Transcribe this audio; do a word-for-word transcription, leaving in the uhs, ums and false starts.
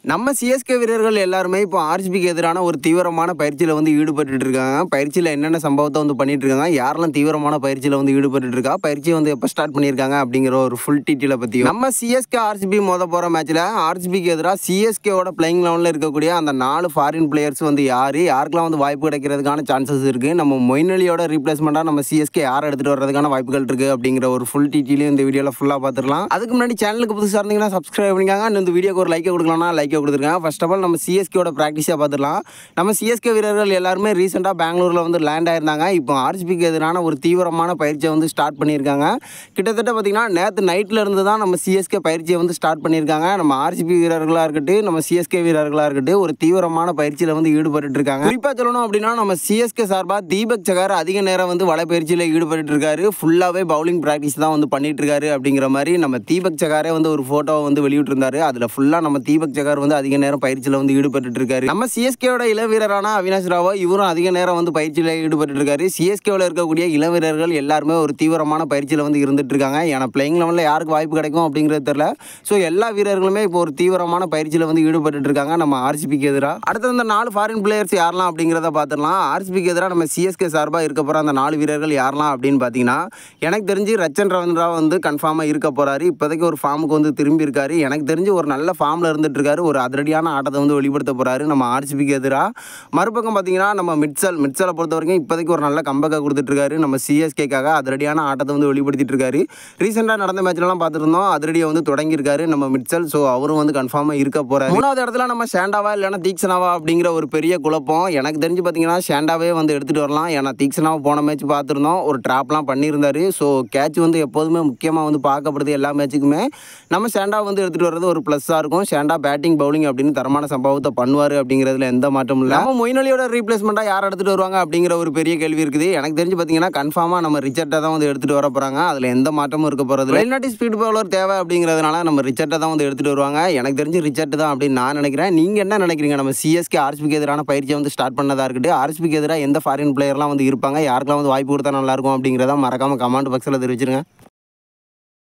நம்ம சிஎஸ்கே வீரர்கள் எல்லாருமே இப்போ ஆர்சிபிக்கு எதிரான ஒரு தீவிரமான பயிற்சியில் வந்து ஈடுபட்டு இருக்காங்க. பயிற்சியில் என்னென்ன சம்பவத்தை வந்து பண்ணிட்டு இருக்காங்க, யாரெல்லாம் தீவிரமான பயிற்சியில் வந்து ஈடுபட்டு இருக்கா, பயிற்சியை வந்து எப்போ ஸ்டார்ட் பண்ணியிருக்காங்க அப்படிங்கிற ஒரு ஃபுல் டீட்டெயிலை பற்றியும் நம்ம சிஎஸ்கே ஆர்சிபி மோத போகிற மேட்ச்சில் ஆர்சிபிக்கு எதிராக சிஎஸ்கேவோட பிளேயிங் லெவலில் இருக்கக்கூடிய அந்த நாலு ஃபாரின் பிளேயர்ஸ் வந்து யார் யாருக்கெல்லாம் வந்து வாய்ப்பு கிடைக்கிறதுக்கான சான்சஸ் இருக்குது, நம்ம மொயின் அலியோட ரீப்ளேஸ்மெண்ட்டாக நம்ம சிஎஸ்கே யார் எடுத்துகிட்டு வர்றதுக்கான வாய்ப்புகள் இருக்குது அப்படிங்கிற ஒரு ஃபுல் டீட்டெயிலையும் இந்த வீடியோவில் ஃபுல்லாக பார்த்துடலாம். அதுக்கு முன்னாடி சேனலுக்கு புதுசாக இருந்தீங்கன்னா சப்ஸ்கிரைப் பண்ணிக்காங்க. இந்த வீடியோக்கு ஒரு லைக்கை கொடுக்கலாம்னா லைக்கை கொடுத்துருக்காங்க. ஃபர்ஸ்ட் ஆஃப் ஆல் நம்ம சிஎஸ்கேவோட ப்ராக்டிஸாக பார்த்துடலாம். நம்ம சிஎஸ்கே வீரர்கள் எல்லாருமே ரீசெண்டாக பெங்களூரில் வந்து லேண்ட் ஆயிருந்தாங்க. இப்போ ஆர்சிபிக்கு எதிரான ஒரு தீவிரமான பயிற்சியை வந்து ஸ்டார்ட் பண்ணியிருக்காங்க. கிட்டத்தட்ட பார்த்திங்கன்னா நேற்று நைட்டில் இருந்து தான் நம்ம சிஎஸ்கே பயிற்சியை வந்து ஸ்டார்ட் பண்ணியிருக்காங்க. நம்ம ஆர்சிபி வீரர்களாக இருக்கட்டும், நம்ம சிஎஸ்கே வீரர்களாக இருக்கட்டும், ஒரு தீவிரமான பயிற்சியில் வந்து ஈடுபட்டு இருக்காங்க. குறிப்பாக சொல்லணும் அப்படின்னா நம்ம சிஎஸ்கே சார்பாக தீபக் சகார் அதிக நேரம் வந்து வலை பயிற்சியில் ஈடுபட்டு இருக்காரு. ஃபுல்லாகவே பவுலிங் ப்ராக்டிஸ் தான் வந்து பண்ணிட்டு இருக்காரு அப்படிங்கிற மாதிரி நம்ம தீபக் சகாரே வந்து ஒரு ஃபோட்டோவை வந்து வெளியிட்டிருந்தாரு. அதில் ஃபுல்லாக நம்ம தீபக் சகார் வந்து அதிக நேரம் பயிற்சியில் வந்து ஈடுபட்டு இருக்காரு. நம்ம சிஎஸ்கேவோட இள வீரரான அவினாஷ் ராவோ இவரும் அதிக நேரம் வந்து பயிற்சியில் ஈடுபட்டு இருக்காரு. சிஎஸ்கேவில் இருக்கக்கூடிய இள வீரர்கள் எல்லாருமே ஒரு தீவிரமான பயிற்சியில் வந்து இருந்துட்டு இருக்காங்க. ஏன்னா பிளேயிங் லெவலில் யாருக்கு வாய்ப்பு கிடைக்கும் அப்படிங்கிறது தெரியல. ஸோ எல்லா வீரர்களுமே இப்போ ஒரு தீவிரமான பயிற்சியில் வந்து ஈடுபட்டு இருக்காங்க நம்ம ஆர்சிபிக்கு எதிராக. அடுத்த இந்த நாலு ஃபாரின் பிளேயர்ஸ் யாரெல்லாம் அப்படிங்கிறத பார்த்துடலாம். ஆர்சிபிக்கு எதிராக நம்ம சிஎஸ்கே சார்பாக இருக்க போகிற அந்த நாலு வீரர்கள் யாரெல்லாம் அப்படின்னு பார்த்தீங்கன்னா, எனக்கு தெரிஞ்சு ரச்சன் ரவீந்திரா வந்து கன்ஃபார்மாக இருக்க போகிறாரு. இப்போதைக்கு ஒரு ஃபார்முக்கு வந்து திரும்பி இருக்காரு. எனக்கு தெரிஞ்சு ஒரு நல்ல ஃபார்மில் இருந்துட்டு இருக்காரு. ஒரு அதிரடியான ஆட்டத்தை வந்து வெளிப்படுத்த போகிறாரு நம்ம ஆர்சிபிக்கு எதிராக. மறுபக்கம் பார்த்தீங்கன்னா நம்ம மிட்சல் மிட்சலை பொறுத்த வரைக்கும் இப்போதைக்கு ஒரு நல்ல கம்பேக்கை கொடுத்துட்ருக்காரு. நம்ம சிஎஸ்கேக்காக அதிரடியான ஆட்டத்தை வந்து வெளிப்படுத்திட்டு இருக்காரு. ரீசெண்டாக நடந்த மேட்ச்லாம் பார்த்துருந்தோம், அதிரடியை வந்து தொடங்கியிருக்காரு நம்ம மிட்சல். ஸோ அவரும் வந்து கன்ஃபார்மாக இருக்க போகிறார். மூணாவது இடத்துல நம்ம ஷேண்டாவா இல்லைனா தீக்ஷனாவா அப்படிங்கிற ஒரு பெரிய குழப்பம். எனக்கு தெரிஞ்சு பார்த்தீங்கன்னா ஷேண்டாவே வந்து எடுத்துகிட்டு வரலாம். ஏன்னா தீக்ஷனாவை போன மேட்ச் பார்த்துருந்தோம், ஒரு ட்ராப்லாம் பண்ணியிருந்தாரு. ஸோ கேட்ச் வந்து எப்போதுமே முக்கியமாக வந்து பார்க்கப்படுது எல்லா மேட்சுக்குமே. நம்ம ஷேண்டா வந்து எடுத்துகிட்டு வர்றது ஒரு ப்ளஸ்ஸாக இருக்கும். ஷேண்டா பேட்டிங் பவுலிங் அப்படின்னு தரமான சம்பவத்தை பண்ணுவார் அப்படிங்கிறதுல எந்த மாற்றமும் இல்லை. நம்ம மொயின் அலியோட ரீப்ளேஸ்மெண்ட்டாக யார் எடுத்துகிட்டு வருவாங்க அப்படிங்கிற ஒரு பெரிய கேள்வி இருக்குது. எனக்கு தெரிஞ்சு பார்த்தீங்கன்னா கன்ஃபார்மாக நம்ம ரிச்சர்ட்டை தான் வந்து எடுத்துகிட்டு வர போகிறாங்க. அதில் எந்த மாற்றமும் இருக்க போகிறது. வெளிநாட்டு ஸ்பீட் பவுலர் தேவை அப்படிங்கிறதுனால நம்ம ரிச்சர்ட்டை தான் வந்து எடுத்துகிட்டு வருவாங்க. எனக்கு தெரிஞ்சு ரிச்சர்ட் தான் அப்படின்னு நான் நினைக்கிறேன். நீங்கள் என்ன நினைக்கிறீங்க? நம்ம சிஎஸ்கே ஆர்சிபிக்கு எதிரான பயிற்சியை வந்து ஸ்டார்ட் பண்ணதாக இருக்கட்டும், ஆர்சிபிக்கு எதிராக எந்த ஃபாரின் பிளேயர்லாம் வந்து இருப்பாங்க, யாருக்கெல்லாம் வந்து வாய்ப்பு கொடுத்தா நல்லாயிருக்கும் அப்படிங்கிறத மறக்காமல் கமெண்ட் பாக்ஸில் தெரிவிச்சிருங்க.